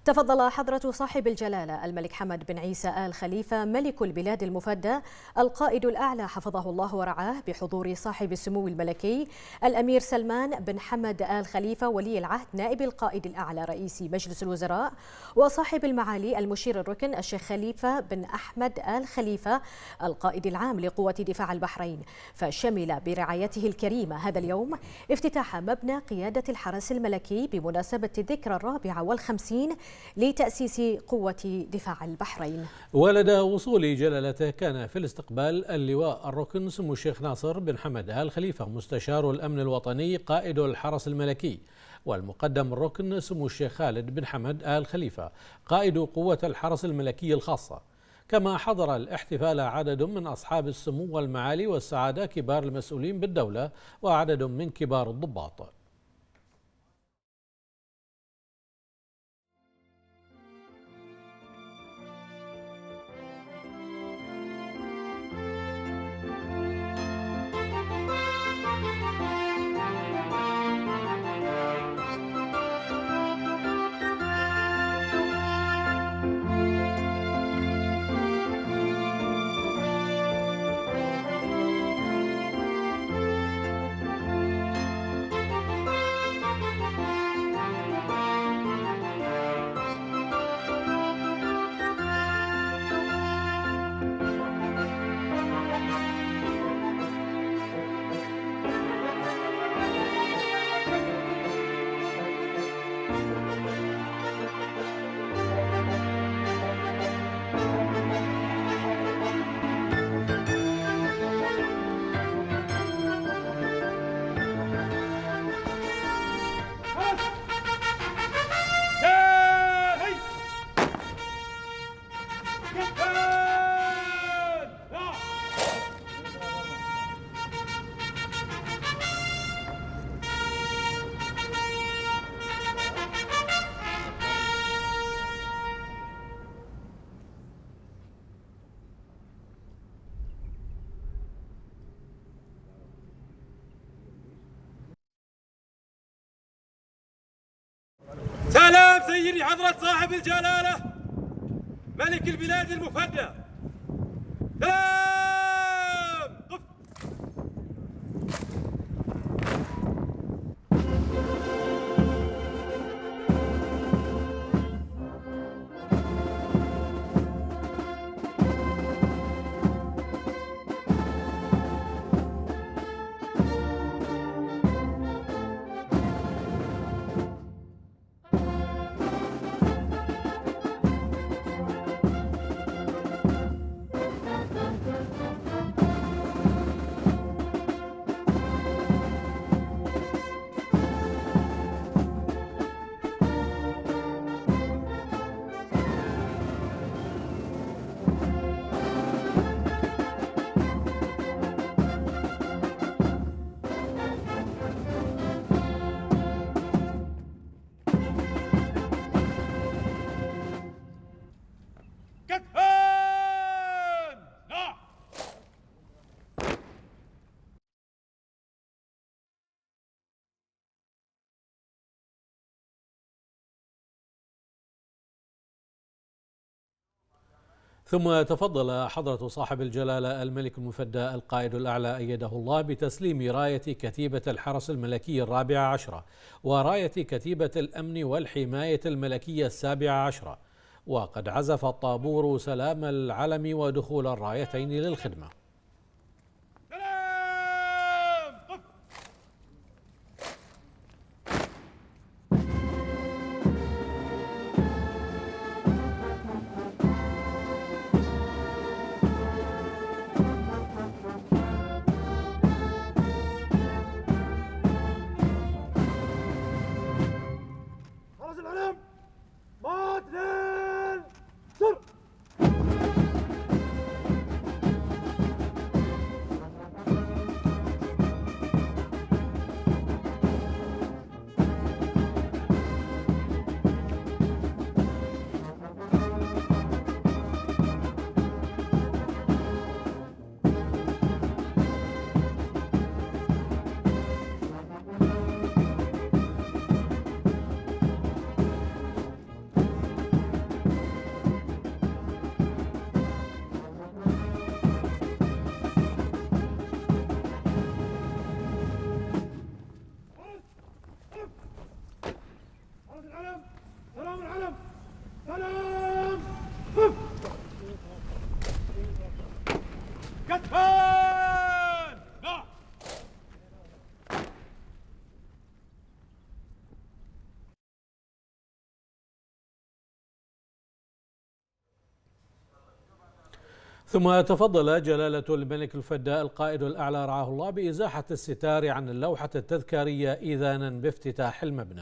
تفضل حضرة صاحب الجلالة الملك حمد بن عيسى آل خليفة ملك البلاد المفدى القائد الأعلى حفظه الله ورعاه بحضور صاحب السمو الملكي الأمير سلمان بن حمد آل خليفة ولي العهد نائب القائد الأعلى رئيس مجلس الوزراء وصاحب المعالي المشير الركن الشيخ خليفة بن أحمد آل خليفة القائد العام لقوة دفاع البحرين، فشمل برعايته الكريمة هذا اليوم افتتاح مبنى قيادة الحرس الملكي بمناسبة الذكرى 54 لتأسيس قوة دفاع البحرين. ولدى وصول جلالته كان في الاستقبال اللواء الركن سمو الشيخ ناصر بن حمد آل خليفة مستشار الأمن الوطني قائد الحرس الملكي، والمقدم الركن سمو الشيخ خالد بن حمد آل خليفة قائد قوة الحرس الملكي الخاصة. كما حضر الاحتفال عدد من أصحاب السمو والمعالي والسعادة كبار المسؤولين بالدولة وعدد من كبار الضباط. سلام سيدي حضرة صاحب الجلالة ملك البلاد المفدى. سلام قف. ثم تفضل حضرة صاحب الجلالة الملك المفدى القائد الأعلى أيده الله بتسليم راية كتيبة الحرس الملكي 14 وراية كتيبة الأمن والحماية الملكية 17، وقد عزف الطابور سلام العلم ودخول الرايتين للخدمة. ثم تفضل جلالة الملك الفداء القائد الأعلى رعاه الله بإزاحة الستار عن اللوحة التذكارية إذانا بافتتاح المبنى.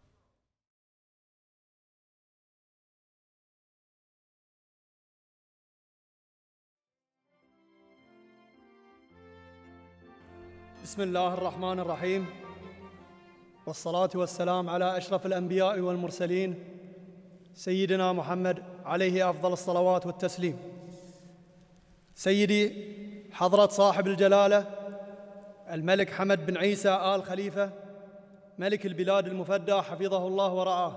بسم الله الرحمن الرحيم، والصلاة والسلام على أشرف الأنبياء والمرسلين سيدنا محمد عليه أفضل الصلوات والتسليم. سيدي حضرة صاحب الجلالة الملك حمد بن عيسى آل خليفة ملك البلاد المفدى حفظه الله ورعاه،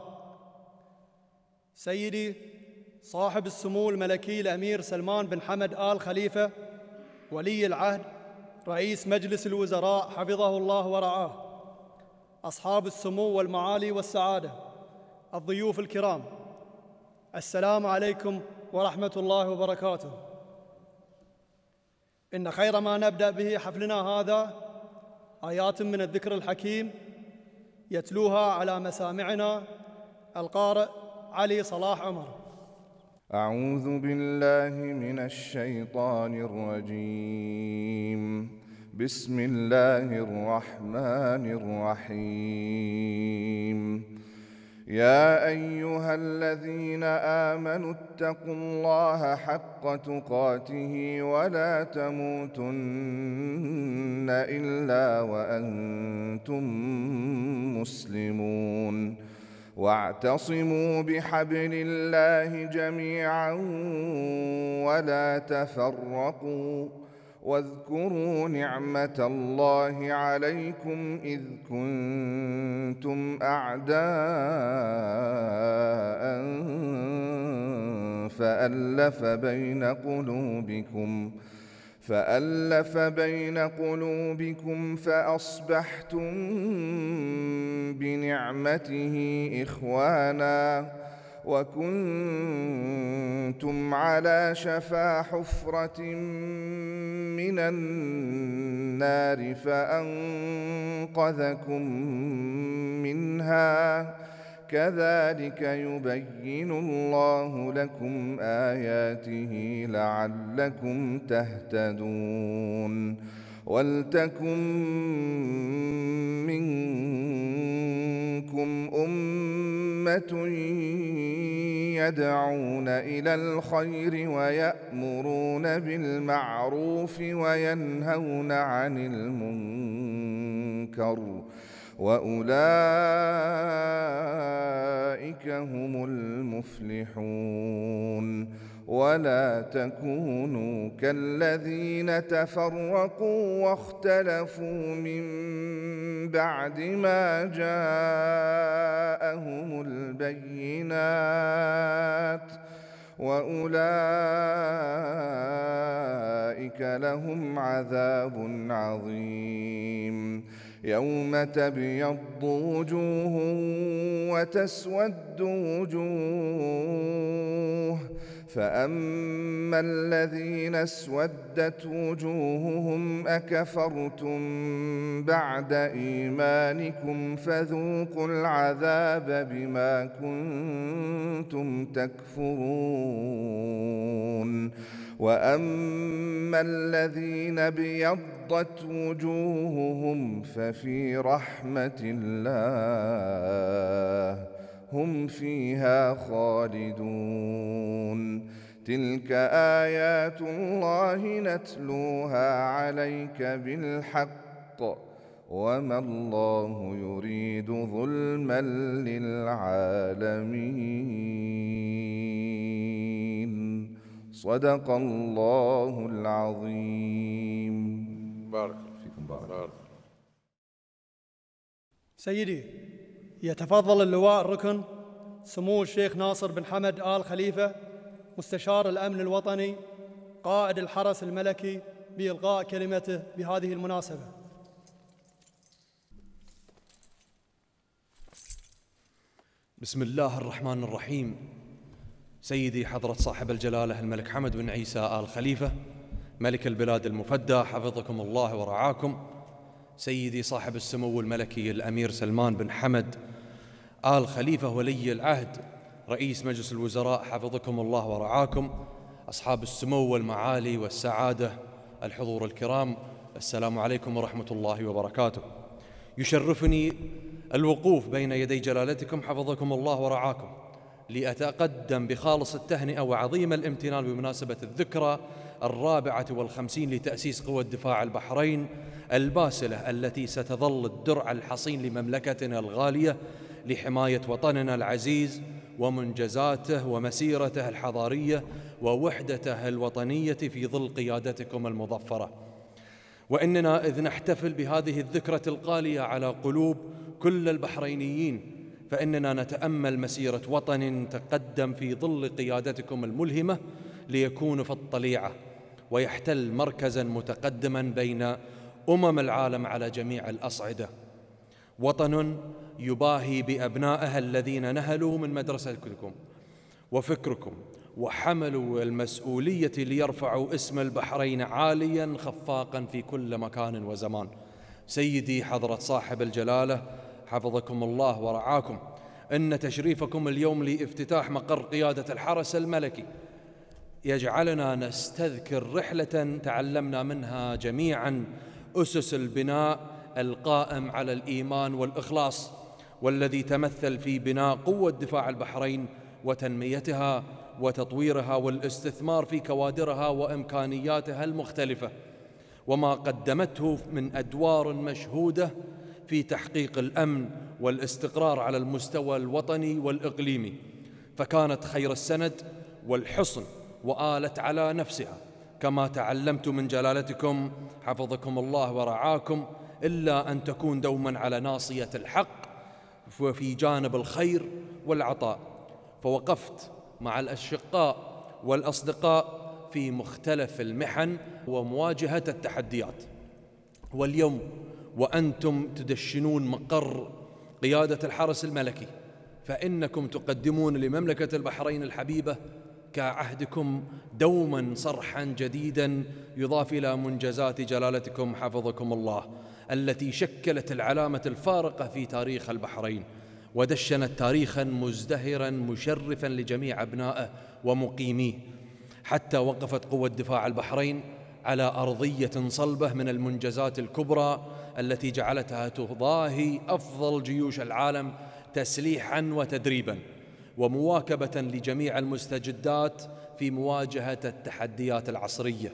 سيدي صاحب السمو الملكي الأمير سلمان بن حمد آل خليفة ولي العهد رئيس مجلس الوزراء حفظه الله ورعاه، أصحاب السمو والمعالي والسعادة، الضيوف الكرام، السلام عليكم ورحمة الله وبركاته. إن خير ما نبدأ به حفلنا هذا آيات من الذكر الحكيم يتلوها على مسامعنا القارئ علي صلاح عمر. أعوذ بالله من الشيطان الرجيم. بسم الله الرحمن الرحيم. يا أيها الذين آمنوا اتقوا الله حق تقاته ولا تموتن إلا وأنتم مسلمون، واعتصموا بحبل الله جميعا ولا تفرقوا، واذكروا نعمة الله عليكم إذ كنتم أعداء فألف بين قلوبكم فأصبحتم بنعمته إخوانا، وكنتم على شفا حفرة من النار فأنقذكم منها، كذلك يبين الله لكم آياته لعلكم تهتدون. ولتكن منكم أمة يدعون إلى الخير ويأمرون بالمعروف وينهون عن المنكر، وأولئك هم المفلحون. ولا تكونوا كالذين تفرقوا واختلفوا من بعد ما جاءهم البينات، وأولئك لهم عذاب عظيم. يوم تبيض وجوه وتسود وجوه، فأما الذين اسودت وجوههم أكفرتم بعد إيمانكم فذوقوا العذاب بما كنتم تكفرون. وأما الذين ابيضت وجوههم ففي رحمة الله هم فيها خالدون. تلك آيات الله نتلوها عليك بالحق، وما الله يريد ظلما للعالمين. صدق الله العظيم. بارك فيكم. بارك. سيدي يتفضل اللواء الركن سمو الشيخ ناصر بن حمد آل خليفة مستشار الأمن الوطني قائد الحرس الملكي بإلقاء كلمته بهذه المناسبة. بسم الله الرحمن الرحيم. سيدي حضرة صاحب الجلالة الملك حمد بن عيسى آل خليفة ملك البلاد المفدى حفظكم الله ورعاكم، سيدي صاحب السمو الملكي الأمير سلمان بن حمد آل خليفة ولي العهد رئيس مجلس الوزراء حفظكم الله ورعاكم، أصحاب السمو والمعالي والسعادة، الحضور الكرام، السلام عليكم ورحمة الله وبركاته. يشرفني الوقوف بين يدي جلالتكم حفظكم الله ورعاكم لأتقدم بخالص التهنئة وعظيم الامتنان بمناسبة الذكرى 54 لتأسيس قوى دفاع البحرين الباسلة، التي ستظل الدرع الحصين لمملكتنا الغالية لحماية وطننا العزيز ومنجزاته ومسيرته الحضارية ووحدته الوطنية في ظل قيادتكم المظفرة. وإننا إذ نحتفل بهذه الذكرى الغالية على قلوب كل البحرينيين، فإننا نتأمل مسيرة وطن تقدم في ظل قيادتكم الملهمة ليكون في الطليعة ويحتل مركزا متقدما بين العالم على جميع الأصعدة. وطن يباهي بأبنائها الذين نهلوا من مدرستكم وفكركم وحملوا المسؤولية ليرفعوا اسم البحرين عاليا خفاقا في كل مكان وزمان. سيدي حضرة صاحب الجلالة حفظكم الله ورعاكم، إن تشريفكم اليوم لافتتاح مقر قيادة الحرس الملكي يجعلنا نستذكر رحلة تعلمنا منها جميعا أسس البناء القائم على الإيمان والإخلاص، والذي تمثل في بناء قوة دفاع البحرين وتنميتها وتطويرها والاستثمار في كوادرها وإمكانياتها المختلفة، وما قدمته من أدوار مشهودة في تحقيق الأمن والاستقرار على المستوى الوطني والإقليمي، فكانت خير السند والحصن وآلت على نفسها، كما تعلمت من جلالتكم حفظكم الله ورعاكم، إلا أن تكون دوما على ناصية الحق وفي جانب الخير والعطاء. فوقفت مع الأشقاء والأصدقاء في مختلف المحن ومواجهة التحديات. واليوم وأنتم تدشنون مقر قيادة الحرس الملكي، فإنكم تقدمون لمملكة البحرين الحبيبة كعهدكم دوما صرحا جديدا يضاف إلى منجزات جلالتكم حفظكم الله، التي شكلت العلامة الفارقة في تاريخ البحرين ودشنت تاريخا مزدهرا مشرفا لجميع أبنائه ومقيميه، حتى وقفت قوة دفاع البحرين على أرضية صلبة من المنجزات الكبرى التي جعلتها تضاهي أفضل جيوش العالم تسليحا وتدريبا ومواكبة لجميع المستجدات في مواجهة التحديات العصرية،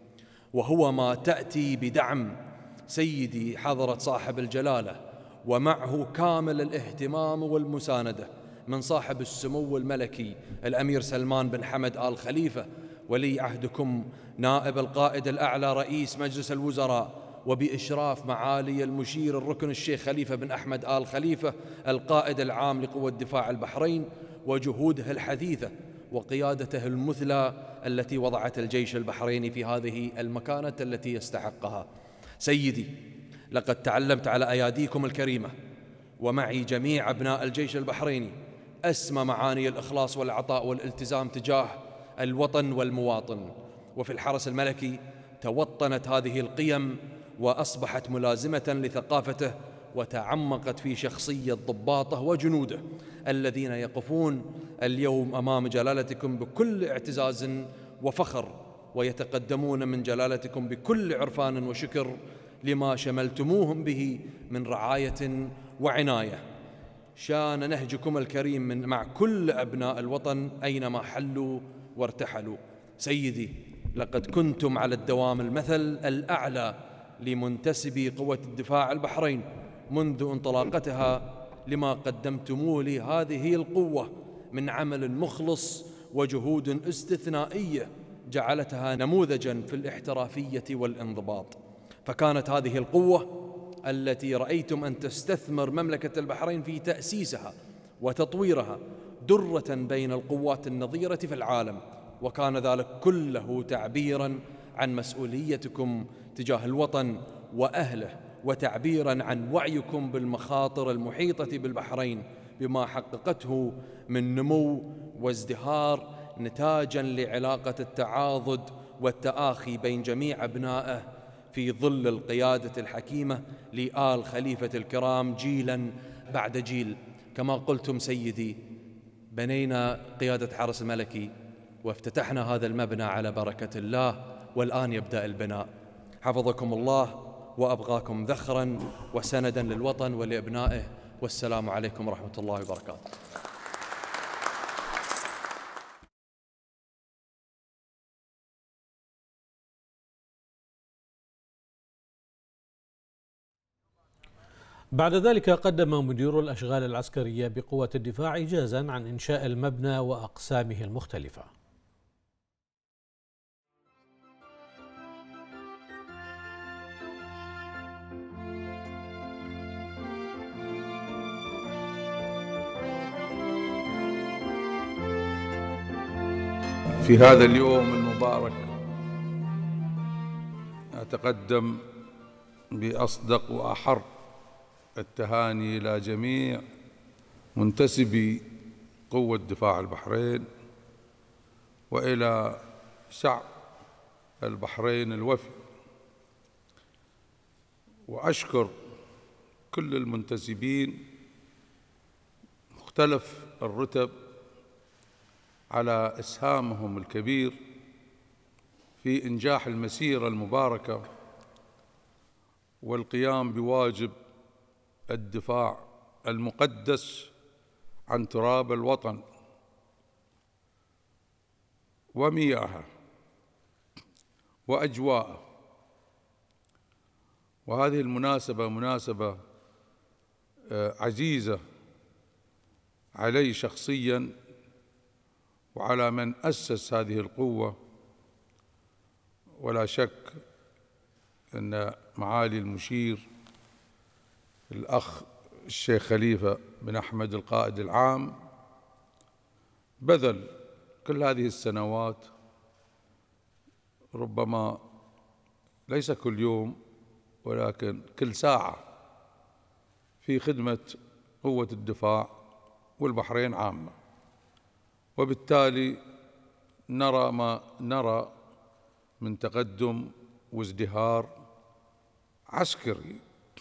وهو ما تأتي بدعم سيدي حضرة صاحب الجلالة ومعه كامل الاهتمام والمساندة من صاحب السمو الملكي الأمير سلمان بن حمد آل خليفة ولي عهدكم نائب القائد الأعلى رئيس مجلس الوزراء، وبإشراف معالي المشير الركن الشيخ خليفة بن أحمد آل خليفة القائد العام لقوة دفاع البحرين، وجهوده الحثيثة وقيادته المثلى التي وضعت الجيش البحريني في هذه المكانة التي يستحقها. سيدي، لقد تعلمت على أياديكم الكريمة ومعي جميع أبناء الجيش البحريني أسمى معاني الإخلاص والعطاء والالتزام تجاه الوطن والمواطن، وفي الحرس الملكي توطنت هذه القيم وأصبحت ملازمة لثقافته وتعمقت في شخصية ضباطه وجنوده الذين يقفون اليوم أمام جلالتكم بكل اعتزاز وفخر، ويتقدمون من جلالتكم بكل عرفان وشكر لما شملتموهم به من رعاية وعناية. شان نهجكم الكريم مع كل أبناء الوطن أينما حلوا وارتحلوا. سيدي، لقد كنتم على الدوام المثل الأعلى لمنتسبي قوة الدفاع البحرين منذ انطلاقتها لما قدمتموه لهذه القوة من عمل مخلص وجهود استثنائية جعلتها نموذجا في الاحترافية والانضباط. فكانت هذه القوة التي رأيتم أن تستثمر مملكة البحرين في تأسيسها وتطويرها درة بين القوات النظيرة في العالم، وكان ذلك كله تعبيرا عن مسؤوليتكم تجاه الوطن وأهله، وتعبيرا عن وعيكم بالمخاطر المحيطة بالبحرين بما حققته من نمو وازدهار نتاجا لعلاقة التعاضد والتآخي بين جميع أبنائه في ظل القيادة الحكيمة لآل خليفة الكرام جيلا بعد جيل. كما قلتم سيدي، بنينا قيادة حرس الملكي وافتتحنا هذا المبنى على بركة الله، والآن يبدأ البناء. حفظكم الله وأبقاكم ذخرا وسندا للوطن ولأبنائه، والسلام عليكم ورحمة الله وبركاته. بعد ذلك قدم مدير الأشغال العسكرية بقوة الدفاع إجازا عن إنشاء المبنى وأقسامه المختلفة. في هذا اليوم المبارك أتقدم بأصدق وأحر التهاني إلى جميع منتسبي قوة دفاع البحرين وإلى شعب البحرين الوفي، وأشكر كل المنتسبين مختلف الرتب على إسهامهم الكبير في إنجاح المسيرة المباركة والقيام بواجب الدفاع المقدس عن تراب الوطن ومياهه وأجواءه. وهذه المناسبة مناسبة عزيزة علي شخصياً وعلى من أسس هذه القوة، ولا شك أن معالي المشير الأخ الشيخ خليفة بن أحمد القائد العام بذل كل هذه السنوات، ربما ليس كل يوم ولكن كل ساعة، في خدمة قوة الدفاع والبحرين عامة. وبالتالي نرى ما نرى من تقدم وازدهار عسكري،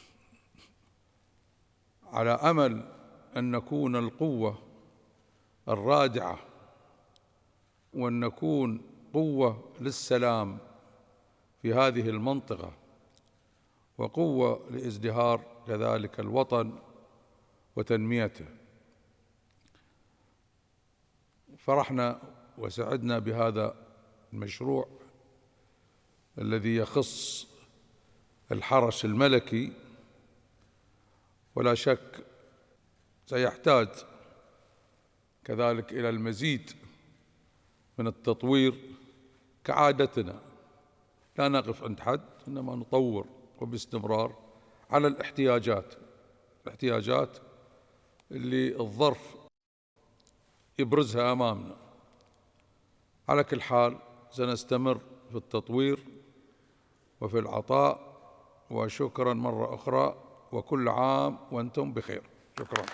على أمل أن نكون القوة الرادعة وأن نكون قوة للسلام في هذه المنطقة، وقوة لازدهار كذلك الوطن وتنميته. فرحنا وسعدنا بهذا المشروع الذي يخص الحرس الملكي، ولا شك سيحتاج كذلك إلى المزيد من التطوير كعادتنا، لا نقف عند حد، إنما نطور وباستمرار على الاحتياجات اللي الظرف يبرزها أمامنا. على كل حال سنستمر في التطوير وفي العطاء، وشكرا مرة أخرى، وكل عام وأنتم بخير. شكرا.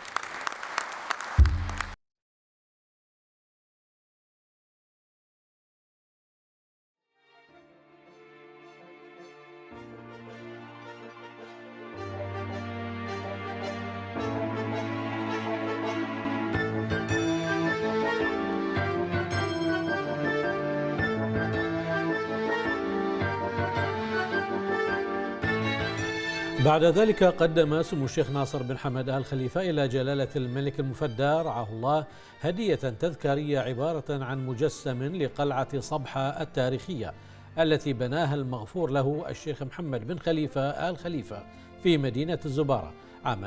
بعد ذلك قدم سمو الشيخ ناصر بن حمد آل خليفة إلى جلالة الملك المفدى رعاه الله هدية تذكارية عبارة عن مجسم لقلعة صبحة التاريخية التي بناها المغفور له الشيخ محمد بن خليفة آل خليفة في مدينة الزبارة عام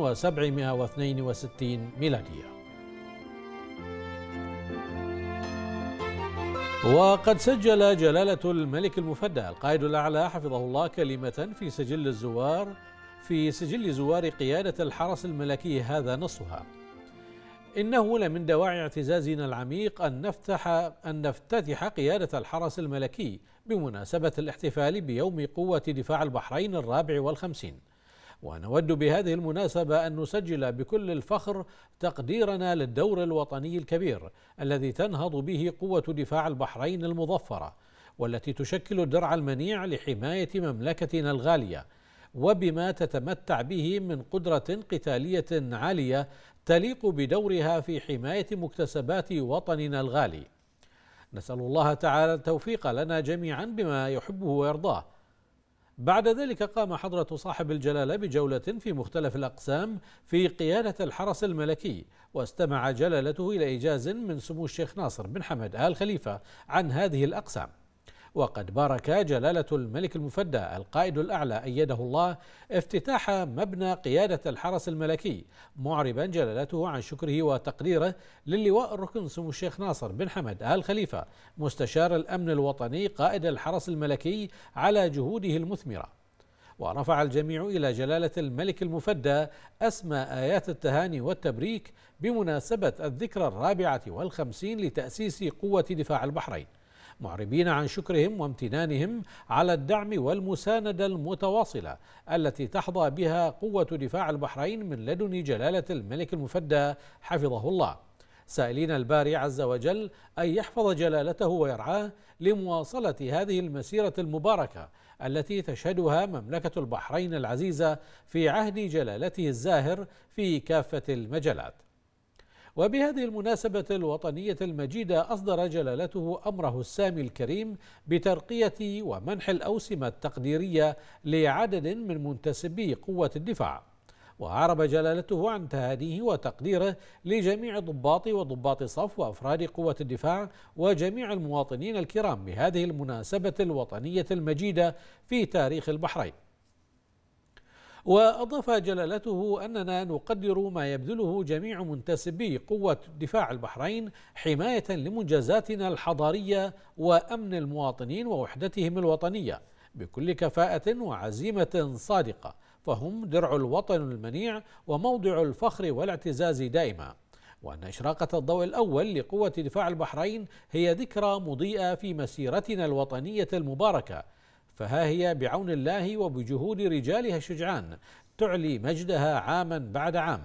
1762 ميلادية. وقد سجل جلالة الملك المفدى القائد الأعلى حفظه الله كلمة في سجل زوار قيادة الحرس الملكي، هذا نصها: إنه لمن دواعي اعتزازنا العميق أن نفتتح قيادة الحرس الملكي بمناسبة الاحتفال بيوم قوة دفاع البحرين 54، ونود بهذه المناسبة أن نسجل بكل الفخر تقديرنا للدور الوطني الكبير الذي تنهض به قوة دفاع البحرين المظفرة، والتي تشكل الدرع المنيع لحماية مملكتنا الغالية، وبما تتمتع به من قدرة قتالية عالية تليق بدورها في حماية مكتسبات وطننا الغالي. نسأل الله تعالى التوفيق لنا جميعا بما يحبه ويرضاه. بعد ذلك قام حضرة صاحب الجلالة بجولة في مختلف الأقسام في قيادة الحرس الملكي، واستمع جلالته إلى إيجاز من سمو الشيخ ناصر بن حمد آل خليفة عن هذه الأقسام. وقد بارك جلالة الملك المفدى القائد الأعلى أيده الله افتتاح مبنى قيادة الحرس الملكي، معربا جلالته عن شكره وتقديره للواء الركن سمو الشيخ ناصر بن حمد آل خليفة مستشار الأمن الوطني قائد الحرس الملكي على جهوده المثمرة. ورفع الجميع إلى جلالة الملك المفدى أسمى آيات التهاني والتبريك بمناسبة الذكرى 54 لتأسيس قوة دفاع البحرين، معربين عن شكرهم وامتنانهم على الدعم والمساندة المتواصلة التي تحظى بها قوة دفاع البحرين من لدن جلالة الملك المفدى حفظه الله، سائلين الباري عز وجل أن يحفظ جلالته ويرعاه لمواصلة هذه المسيرة المباركة التي تشهدها مملكة البحرين العزيزة في عهد جلالته الزاهر في كافة المجالات. وبهذه المناسبة الوطنية المجيدة أصدر جلالته أمره السامي الكريم بترقية ومنح الأوسمة التقديرية لعدد من منتسبي قوة الدفاع. وأعرب جلالته عن تهانيه وتقديره لجميع ضباط وضباط صف وأفراد قوة الدفاع وجميع المواطنين الكرام بهذه المناسبة الوطنية المجيدة في تاريخ البحرين. وأضاف جلالته أننا نقدر ما يبذله جميع منتسبي قوة دفاع البحرين حماية لمنجزاتنا الحضارية وأمن المواطنين ووحدتهم الوطنية بكل كفاءة وعزيمة صادقة، فهم درع الوطن المنيع وموضع الفخر والاعتزاز دائما. وأن إشراقة الضوء الأول لقوة دفاع البحرين هي ذكرى مضيئة في مسيرتنا الوطنية المباركة، فها هي بعون الله وبجهود رجالها الشجعان تعلي مجدها عاما بعد عام.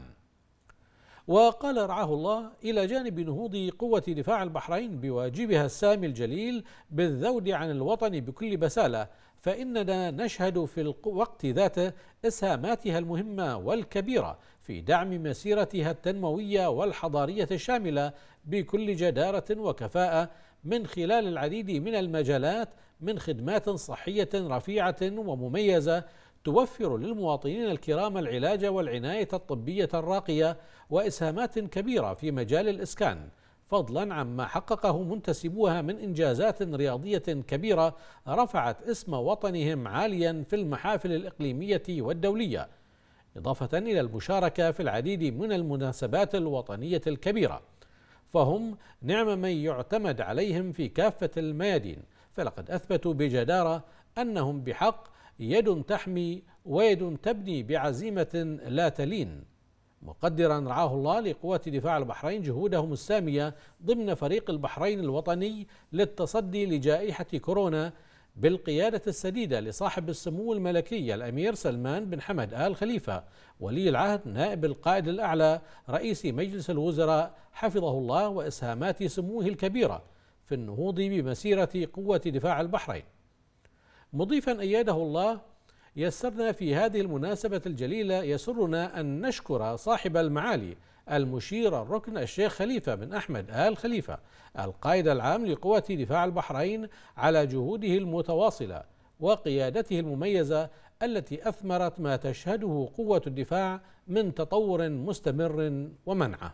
وقال رعاه الله: إلى جانب نهوض قوة دفاع البحرين بواجبها السامي الجليل بالذود عن الوطن بكل بسالة، فإننا نشهد في الوقت ذاته إسهاماتها المهمة والكبيرة في دعم مسيرتها التنموية والحضارية الشاملة بكل جدارة وكفاءة من خلال العديد من المجالات، من خدمات صحية رفيعة ومميزة توفر للمواطنين الكرام العلاج والعناية الطبية الراقية، وإسهامات كبيرة في مجال الإسكان، فضلا عما حققه منتسبوها من إنجازات رياضية كبيرة رفعت اسم وطنهم عاليا في المحافل الإقليمية والدولية، إضافة إلى المشاركة في العديد من المناسبات الوطنية الكبيرة، فهم نعم من يعتمد عليهم في كافة الميادين، فلقد أثبتوا بجدارة أنهم بحق يد تحمي ويد تبني بعزيمة لا تلين، مقدرا رعاه الله لقوة دفاع البحرين جهودهم السامية ضمن فريق البحرين الوطني للتصدي لجائحة كورونا بالقيادة السديدة لصاحب السمو الملكي الأمير سلمان بن حمد آل خليفة ولي العهد نائب القائد الأعلى رئيس مجلس الوزراء حفظه الله، وإسهامات سموه الكبيرة في النهوض بمسيرة قوة دفاع البحرين. مضيفا أيده الله: يسرنا في هذه المناسبة الجليلة يسرنا أن نشكر صاحب المعالي المشير الركن الشيخ خليفة بن أحمد آل خليفة القائد العام لقوة دفاع البحرين على جهوده المتواصلة وقيادته المميزة التي أثمرت ما تشهده قوة الدفاع من تطور مستمر ومنعه.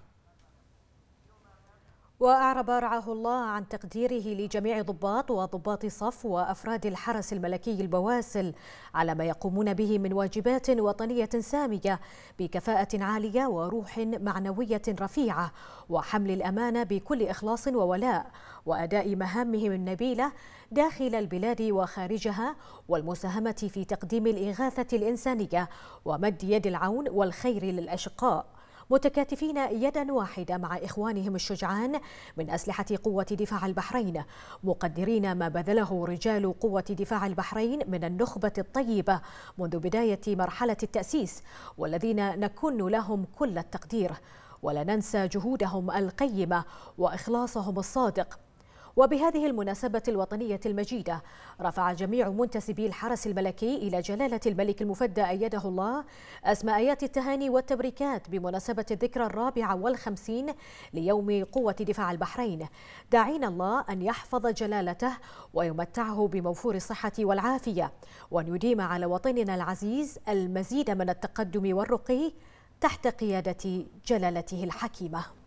وأعرب رعاه الله عن تقديره لجميع ضباط وضباط صف وأفراد الحرس الملكي البواسل على ما يقومون به من واجبات وطنية سامية بكفاءة عالية وروح معنوية رفيعة وحمل الأمانة بكل إخلاص وولاء وأداء مهامهم النبيلة داخل البلاد وخارجها، والمساهمة في تقديم الإغاثة الإنسانية ومد يد العون والخير للأشقاء، متكاتفين يدا واحدة مع إخوانهم الشجعان من أسلحة قوة دفاع البحرين، مقدرين ما بذله رجال قوة دفاع البحرين من النخبة الطيبة منذ بداية مرحلة التأسيس، والذين نكن لهم كل التقدير، ولا ننسى جهودهم القيمة وإخلاصهم الصادق. وبهذه المناسبة الوطنية المجيدة رفع جميع منتسبي الحرس الملكي إلى جلالة الملك المفدى أيده الله أسمى آيات التهاني والتبريكات بمناسبة الذكرى 54 ليوم قوة دفاع البحرين، داعين الله أن يحفظ جلالته ويمتعه بموفور الصحة والعافية، وأن يديم على وطننا العزيز المزيد من التقدم والرقي تحت قيادة جلالته الحكيمة.